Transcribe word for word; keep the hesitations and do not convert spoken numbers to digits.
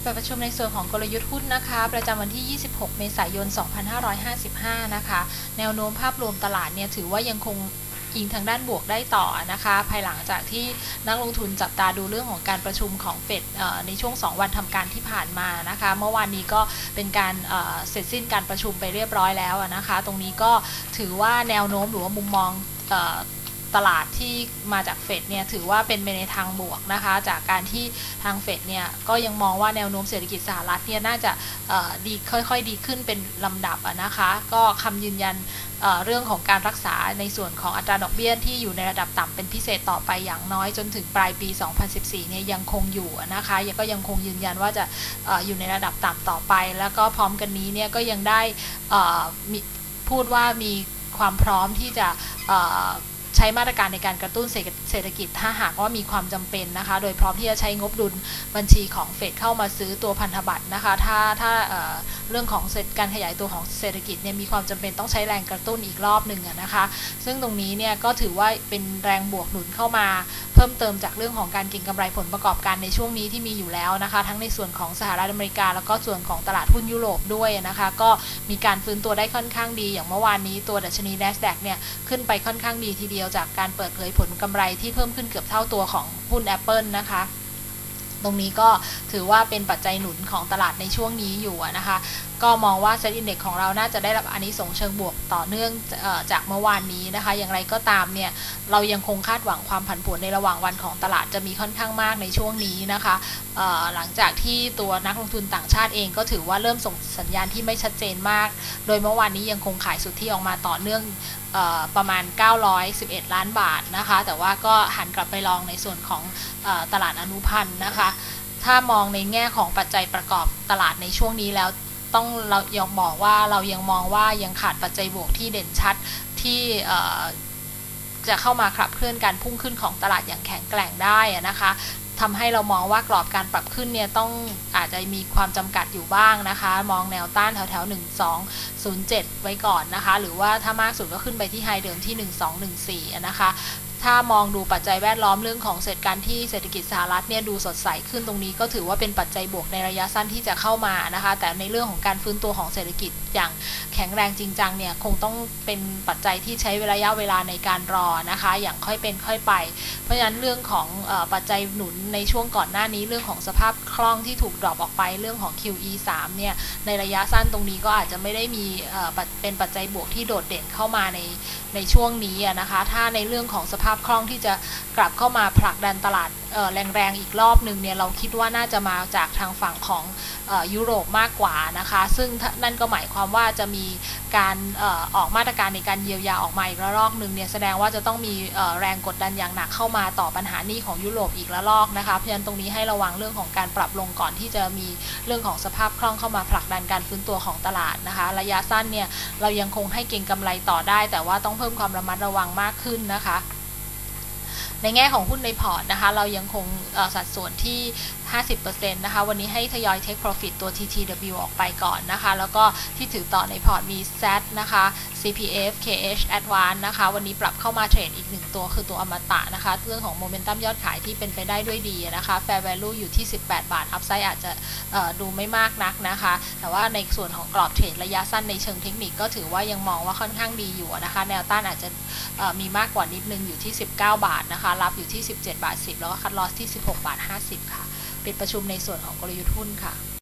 เปิดประชุมในส่วนของกลยุทธ์หุ้นนะคะประจำวันที่ ยี่สิบหก เมษายน สองพันห้าร้อยห้าสิบห้า นะคะแนวโน้มภาพรวมตลาดเนี่ยถือว่ายังคงอิงทางด้านบวกได้ต่อนะคะภายหลังจากที่นักลงทุนจับตาดูเรื่องของการประชุมของเฟดในช่วงสองวันทำการที่ผ่านมานะคะเมื่อวานนี้ก็เป็นการเสร็จสิ้นการประชุมไปเรียบร้อยแล้วนะคะตรงนี้ก็ถือว่าแนวโน้มหรือว่ามุมมองตลาดที่มาจากเฟดเนี่ยถือว่าเป็นไปในทางบวกนะคะจากการที่ทางเฟดเนี่ยก็ยังมองว่าแนวโน้มเศรษฐกิจสหรัฐเนี่ยน่าจะดีค่อยๆดีขึ้นเป็นลำดับนะคะก็คำยืนยันเ, เรื่องของการรักษาในส่วนของอัตราดอกเบี้ยที่อยู่ในระดับต่ำเป็นพิเศษต่อไปอย่างน้อยจนถึงปลายปี สองพันสิบสี่ เนี่ยยังคงอยู่นะคะก็ยังคงยืนยันว่าจะ อ, อยู่ในระดับต่ำต่อไปแล้วก็พร้อมกันนี้เนี่ยก็ยังได้พูดว่ามีความพร้อมที่จะใช้มาตรการในการกระตุ้นเศรษฐกิจถ้าหากว่ามีความจำเป็นนะคะโดยพร้อมที่จะใช้งบดุลบัญชีของเฟดเข้ามาซื้อตัวพันธบัตรนะคะถ้าถ้า เ, เรื่องของการขยายตัวของเศรษฐกิจเนี่ยมีความจำเป็นต้องใช้แรงกระตุ้นอีกรอบหนึ่งนะคะซึ่งตรงนี้เนี่ยก็ถือว่าเป็นแรงบวกหนุนเข้ามาเพิ่มเติมจากเรื่องของการเก็งกำไรผลประกอบการในช่วงนี้ที่มีอยู่แล้วนะคะทั้งในส่วนของสหรัฐอเมริกาแล้วก็ส่วนของตลาดหุ้นยุโรปด้วยนะคะก็มีการฟื้นตัวได้ค่อนข้างดีอย่างเมื่อวานนี้ตัวดัชนี NASDAQ เนี่ยขึ้นไปค่อนข้างดีทีเดียวจากการเปิดเผยผลกำไรที่เพิ่มขึ้นเกือบเท่าตัวของหุ้น Apple นะคะตรงนี้ก็ถือว่าเป็นปัจจัยหนุนของตลาดในช่วงนี้อยู่นะคะก็มองว่า Set Index ของเราน่าจะได้รับอานิสงส์เชิงบวกต่อเนื่องจากเมื่อวานนี้นะคะอย่างไรก็ตามเนี่ยเรายังคงคาดหวังความผันผวนในระหว่างวันของตลาดจะมีค่อนข้างมากในช่วงนี้นะคะหลังจากที่ตัวนักลงทุนต่างชาติเองก็ถือว่าเริ่มส่งสัญญาณที่ไม่ชัดเจนมากโดยเมื่อวานนี้ยังคงขายสุทธิออกมาต่อเนื่องประมาณเก้าร้อยสิบเอ็ดล้านบาทนะคะแต่ว่าก็หันกลับไปลองในส่วนของตลาดอนุพันธ์นะคะถ้ามองในแง่ของปัจจัยประกอบตลาดในช่วงนี้แล้วต้องเรายังบอกว่าเรายังมองว่ายังขาดปัจจัยบวกที่เด่นชัดที่จะเข้ามาขับเคลื่อนการพุ่งขึ้นของตลาดอย่างแข็งแกร่งได้นะคะทำให้เรามองว่ากรอบการปรับขึ้นเนี่ยต้องอาจจะมีความจำกัดอยู่บ้างนะคะมองแนวต้านแถวๆหนึ่งสองศูนย์เจ็ดไว้ก่อนนะคะหรือว่าถ้ามากสุดก็ขึ้นไปที่ไฮเดิมที่หนึ่งสองหนึ่งสี่นะคะถ้ามองดูปัจจัยแวดล้อมเรื่องของเศรษฐการที่เศรษฐกิจสหรัฐเนี่ยดูสดใสขึ้นตรงนี้ก็ถือว่าเป็นปัจจัยบวกในระยะสั้นที่จะเข้ามานะคะแต่ในเรื่องของการฟื้นตัวของเศรษฐกิจอย่างแข็งแรงจริงจังเนี่ยคงต้องเป็นปัจจัยที่ใช้ระยะเวลาในการรอนะคะอย่างค่อยเป็นค่อยไปเพราะฉะนั้นเรื่องของเอ่อปัจจัยหนุนในช่วงก่อนหน้านี้เรื่องของสภาพคล่องที่ถูกดรอปออกไปเรื่องของ คิว อี สาม เนี่ยในระยะสั้นตรงนี้ก็อาจจะไม่ได้มีเอ่อเป็นปัจจัยบวกที่โดดเด่นเข้ามาในในช่วงนี้นะคะถ้าในเรื่องของสภาพคล่องที่จะกลับเข้ามาผลักดันตลาดแรงๆอีกรอบหนึ่งเนี่ยเราคิดว่าน่าจะมาจากทางฝั่งของยุโรปมากกว่านะคะซึ่งนั่นก็หมายความว่าจะมีการออกมาตรการในการเยียวยาออกมาอีกระลอกหนึ่งเนี่ยแสดงว่าจะต้องมีแรงกดดันอย่างหนักเข้ามาต่อปัญหาหนี้ของยุโรปอีกระลอกนะคะเพราะฉะนั้นตรงนี้ให้ระวังเรื่องของการปรับลงก่อนที่จะมีเรื่องของสภาพคล่องเข้ามาผลักดันการฟื้นตัวของตลาดนะคะระยะสั้นเนี่ยเรายังคงให้เก็งกำไรต่อได้แต่ว่าต้องเพิ่มความระมัดระวังมากขึ้นนะคะในแง่ของหุ้นในพอร์ตนะคะเรายังคงสัดส่วนที่ ห้าสิบเปอร์เซ็นต์ นะคะวันนี้ให้ทยอย Take Profit ตัว ที ที ดับเบิลยู ออกไปก่อนนะคะแล้วก็ที่ถือต่อในพอร์ตมี แซด นะคะ ซี พี เอฟ เค เอช Advance นะคะวันนี้ปรับเข้ามาเทรดอีกหนึ่งตัวคือตัวอมตะนะคะเรื่องของโมเมนตัมยอดขายที่เป็นไปได้ด้วยดีนะคะ Fair Value อยู่ที่สิบแปดบาท Upside อาจจะดูไม่มากนักนะคะแต่ว่าในส่วนของกรอบเทรดระยะสั้นในเชิงเทคนิคก็ถือว่ายังมองว่าค่อนข้างดีอยู่นะคะแนวต้านอาจจะมีมากกว่านิดนึงอยู่ที่สิบเก้าบาทนะคะรับอยู่ที่สิบเจ็ดบาทสิบแล้วก็คัทลอสที่สิบหกบาทห้าสิบค่ะปิดประชุมในส่วนของกลยุทธ์หุ้นค่ะ